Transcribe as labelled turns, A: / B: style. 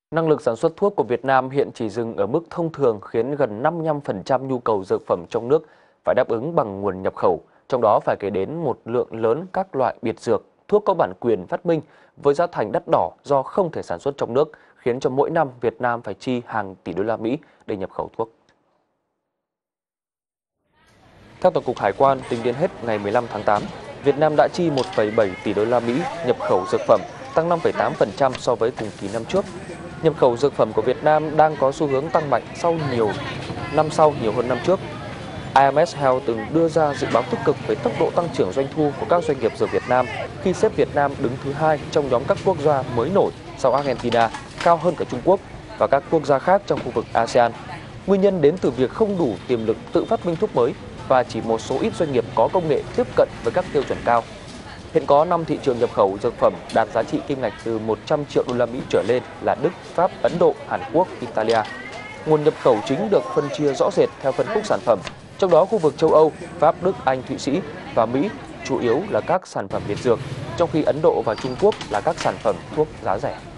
A: Năng lực sản xuất thuốc của Việt Nam hiện chỉ dừng ở mức thông thường, khiến gần 55% nhu cầu dược phẩm trong nước phải đáp ứng bằng nguồn nhập khẩu, trong đó phải kể đến một lượng lớn các loại biệt dược, thuốc có bản quyền phát minh với giá thành đắt đỏ do không thể sản xuất trong nước, khiến cho mỗi năm Việt Nam phải chi hàng tỷ đô la Mỹ để nhập khẩu thuốc. Theo Tổng cục Hải quan, tính đến hết ngày 15 tháng 8, Việt Nam đã chi 1,7 tỷ đô la Mỹ nhập khẩu dược phẩm, tăng 5,8% so với cùng kỳ năm trước. Nhập khẩu dược phẩm của Việt Nam đang có xu hướng tăng mạnh sau nhiều hơn năm trước. IMS Health từng đưa ra dự báo tích cực về tốc độ tăng trưởng doanh thu của các doanh nghiệp dược Việt Nam khi xếp Việt Nam đứng thứ 2 trong nhóm các quốc gia mới nổi sau Argentina, cao hơn cả Trung Quốc và các quốc gia khác trong khu vực ASEAN. Nguyên nhân đến từ việc không đủ tiềm lực tự phát minh thuốc mới và chỉ một số ít doanh nghiệp có công nghệ tiếp cận với các tiêu chuẩn cao. Hiện có 5 thị trường nhập khẩu dược phẩm đạt giá trị kim ngạch từ 100 triệu đô la Mỹ trở lên là Đức, Pháp, Ấn Độ, Hàn Quốc, Italia. Nguồn nhập khẩu chính được phân chia rõ rệt theo phân khúc sản phẩm, trong đó khu vực châu Âu, Pháp, Đức, Anh, Thụy Sĩ và Mỹ chủ yếu là các sản phẩm biệt dược, trong khi Ấn Độ và Trung Quốc là các sản phẩm thuốc giá rẻ.